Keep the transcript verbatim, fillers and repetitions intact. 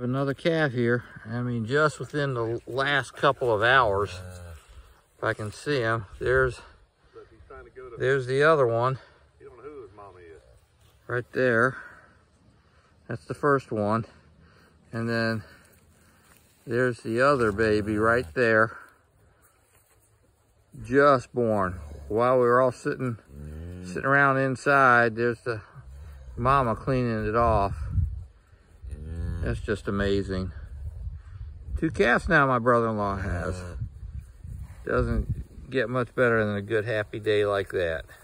Another calf here. I mean, just within the last couple of hours, if I can see him, there's there's the other one. You don't know who his mama is. Right there. That's the first one. And then there's the other baby right there. Just born. While we were all sitting sitting around inside, there's the mama cleaning it off. That's just amazing. Two calves now my brother-in-law has. Doesn't get much better than a good happy day like that.